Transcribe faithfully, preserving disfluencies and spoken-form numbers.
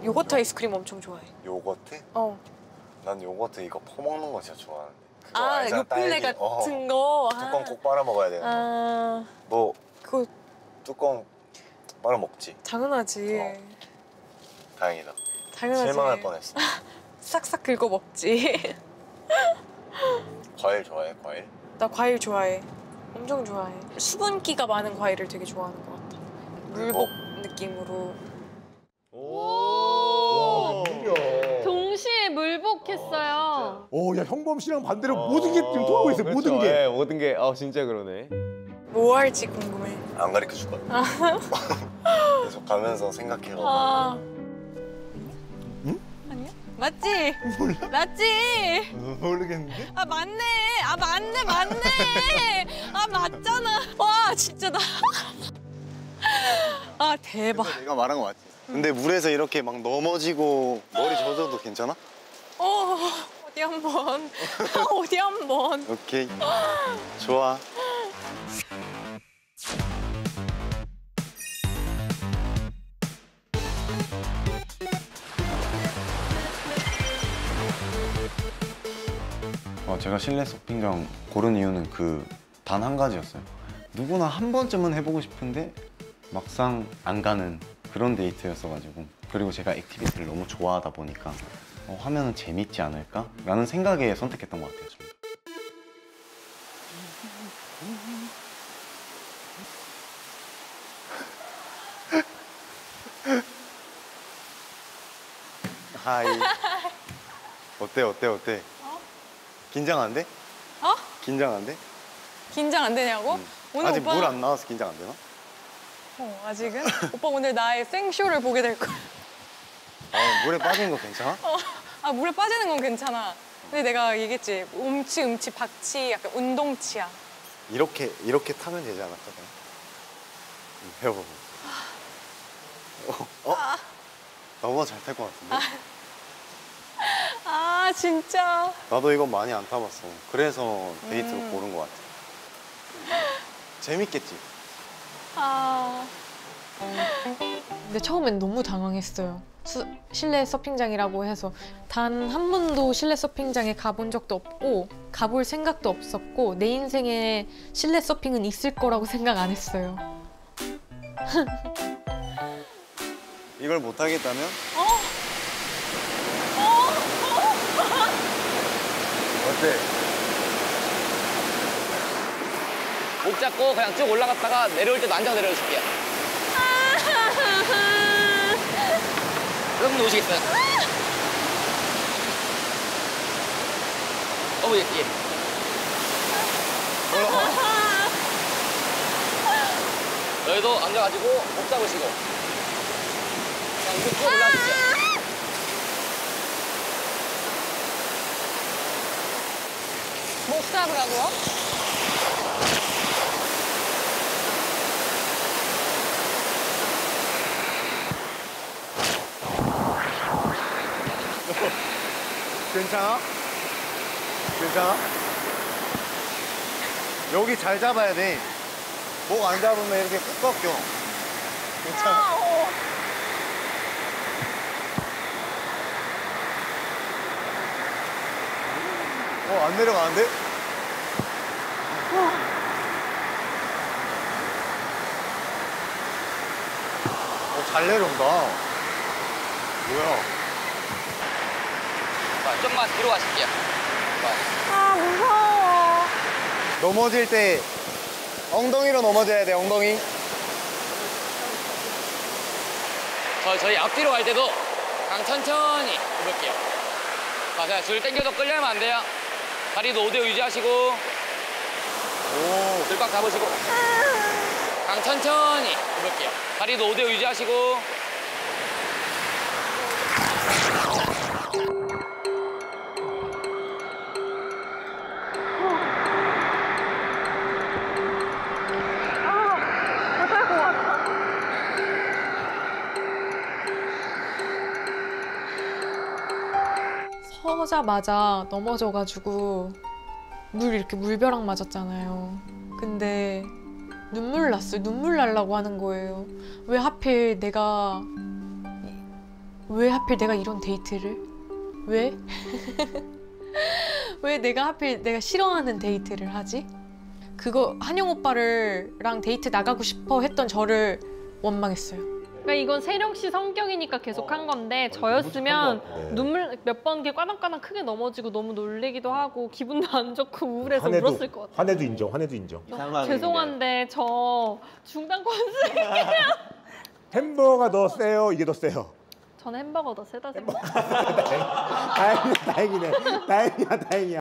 요거트 아이스크림 엄청 좋아해. 요거트? 어. 난 요거트 이거 퍼먹는 거 진짜 좋아하는데. 그거 아, 알잖아, 요플레 딸기. 같은 어. 거. 뚜껑 아. 꼭 빨아 먹어야 되는 거. 아. 너 그거 뚜껑 빨아 먹지? 당연하지. 어. 다행이다. 당연하지. 실망할 뻔했어. 싹싹 긁어 먹지. 과일 좋아해? 과일? 나 과일 좋아해. 엄청 좋아해. 수분기가 많은 과일을 되게 좋아하는 것 같아. 물복 느낌으로. 오. 와, 동시에 물복했어요. 오, 야 형범 씨랑 반대로 모든 게 지금 통하고 있어요. 그렇죠. 모든 게. 예, 모든 게. 아 진짜 그러네. 뭐 할지 궁금해. 안 가르쳐 줄 거야. 계속 가면서 생각해봐. 아. 응? 아니야? 맞지? 맞지? 모르겠는데? 아 맞네. 아 맞네 맞네. 아 맞잖아. 와 진짜 나. 아 대박. 내가 말한 거 맞지? 근데 물에서 이렇게 막 넘어지고 머리 젖어도 괜찮아? 어 어디 한번. 어디 한번. 오케이. 좋아. 어, 제가 실내 서핑장 고른 이유는 그 단 한 가지였어요. 누구나 한 번쯤은 해보고 싶은데 막상 안 가는 그런 데이트였어가지고, 그리고 제가 액티비티를 너무 좋아하다 보니까 어, 하면은 재밌지 않을까? 라는 생각에 선택했던 것 같아요. 저는. 하이. 어때 어때 어때? 어? 긴장 안 돼? 어? 긴장 안 돼? 긴장 안 되냐고? 응. 오늘 아직 오빠... 물 안 나와서 긴장 안 되나? 어, 아직은? 오빠 오늘 나의 생쇼를 보게 될 거야. 아, 물에 빠지는 거 괜찮아? 어, 아 물에 빠지는 건 괜찮아. 근데 내가 얘기했지. 음치, 음치, 박치, 약간 운동치야. 이렇게 이렇게 타면 되지 않을까? 응, 해봐봐. 어? 어? 아, 나보다 잘 탈 것 같은데? 아 진짜. 나도 이건 많이 안 타봤어. 그래서 데이트로 음. 고른 것 같아. 재밌겠지? 아. 근데 처음엔 너무 당황했어요. 수, 실내 서핑장이라고 해서 단 한 번도 실내 서핑장에 가본 적도 없고 가볼 생각도 없었고 내 인생에 실내 서핑은 있을 거라고 생각 안 했어요. 이걸 못 하겠다면? 어? 어때? 목 잡고 그냥 쭉 올라갔다가 내려올 때도 앉아 내려줄게요. 여러분 오시겠어요? 어머, 예, 예. 올라가. 여기도 앉아가지고 목 잡으시고 그냥 이렇게 쭉 올라가실게요. 목 잡으라고요? 괜찮아? 괜찮아? 여기 잘 잡아야 돼. 목 안 잡으면 이렇게 꼭 꺾여. 괜찮아? 아, 어. 어, 안 내려가는데? 어, 잘 내려온다. 뭐야? 자, 좀만 뒤로 가실게요. 자, 아 무서워. 넘어질 때 엉덩이로 넘어져야 돼, 엉덩이. 저, 저희 앞뒤로 갈 때도 그냥 천천히 해볼게요. 자, 그냥 줄 당겨서 끌려면 안 돼요. 다리도 오 대 오 유지하시고 오. 줄 꽉 잡으시고 그냥 천천히 해볼게요. 다리도 오 대 오 유지하시고 서자마자 넘어져가지고 물 이렇게 물벼락 맞았잖아요. 근데 눈물 났어요. 눈물 날라고 하는 거예요. 왜 하필 내가 왜 하필 내가 이런 데이트를? 왜? 왜 내가 하필 내가 싫어하는 데이트를 하지? 그거 한영 오빠를랑 데이트 나가고 싶어 했던 저를 원망했어요. 그러니까 이건 세령 씨 성격이니까 계속 한 건데 저였으면 네. 눈물 몇 번 이렇게 까당까당 크게 넘어지고 너무 놀래기도 하고 기분도 안 좋고 우울해서 화내도, 울었을 것 같아요. 화내도 인정, 화내도 인정. 죄송한데 저 중단 권수. 햄버거가 더 세요, 이게 더 세요? 저는 햄버거 더 세다 생각. 다행이네, 다행이네. 다행이야, 다행이야.